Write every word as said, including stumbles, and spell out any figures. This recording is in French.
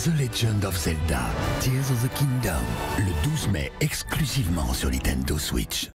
The Legend of Zelda, Tears of the Kingdom, le douze mai exclusivement sur Nintendo Switch.